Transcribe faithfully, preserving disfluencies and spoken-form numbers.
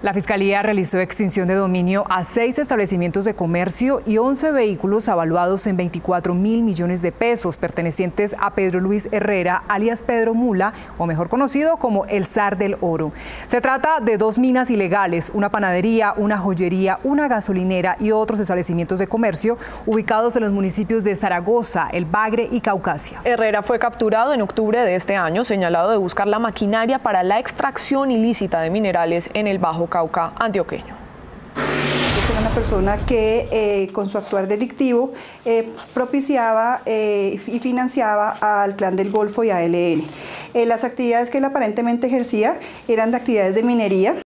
La Fiscalía realizó extinción de dominio a seis establecimientos de comercio y once vehículos avaluados en veinticuatro mil millones de pesos pertenecientes a Pedro Luis Herrera, alias Pedro Mula, o mejor conocido como el zar del oro. Se trata de dos minas ilegales, una panadería, una joyería, una gasolinera y otros establecimientos de comercio ubicados en los municipios de Zaragoza, El Bagre y Caucasia. Herrera fue capturado en octubre de este año, señalado de buscar la maquinaria para la extracción ilícita de minerales en el Bajo Cauca antioqueño. Era una persona que eh, con su actuar delictivo eh, propiciaba eh, y financiaba al Clan del Golfo y a E L N. Eh, las actividades que él aparentemente ejercía eran de actividades de minería,